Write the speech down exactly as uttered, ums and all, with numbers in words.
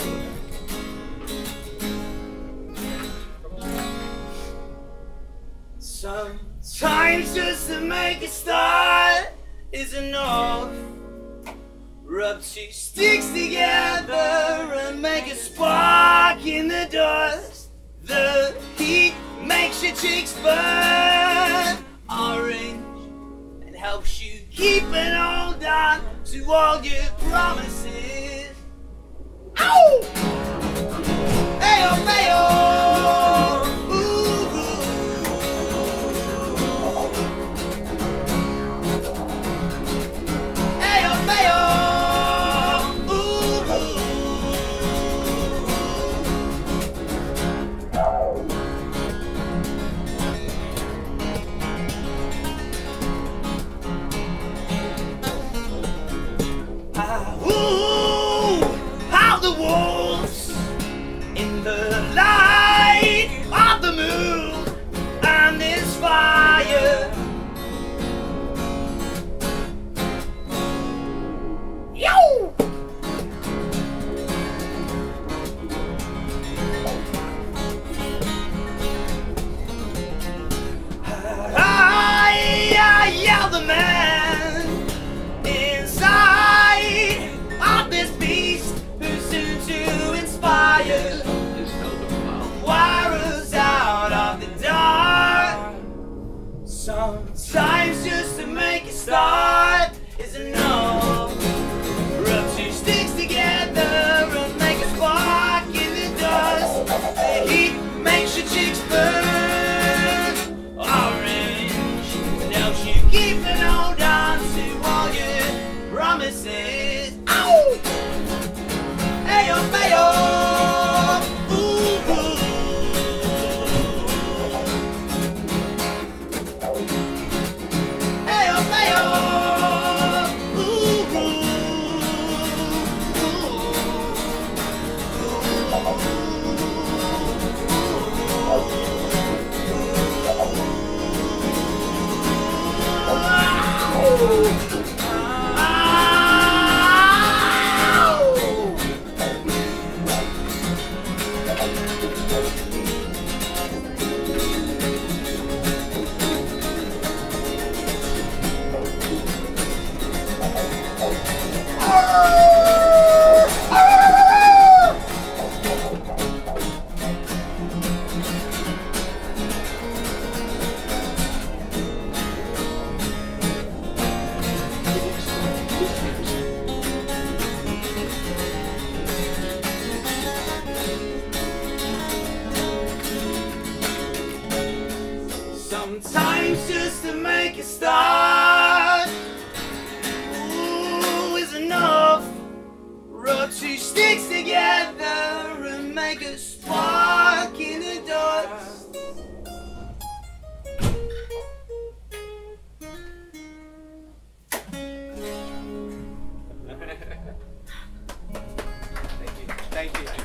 Sometimes just to make a start is enough. Rub two sticks together and make a spark in the dust. The heat makes your cheeks burn orange and helps you keep and hold on to all your promises. Ow! Hey-oh, hey-oh! In the light of the moon and this fire, yo! I, I yell the man inside of this beast who's soon to inspire. Wires out of the dark. Sometimes just to make a start is enough. Rub two sticks together and make a spark in the dust. The heat makes your cheeks burn orange and helps you keep and hold on to all your promises. Ow! Hey-oh, hey-oh! Sometimes just to make a start, ooh, is enough. Rub two sticks together and make a spark in the dust. Thank you. Thank you.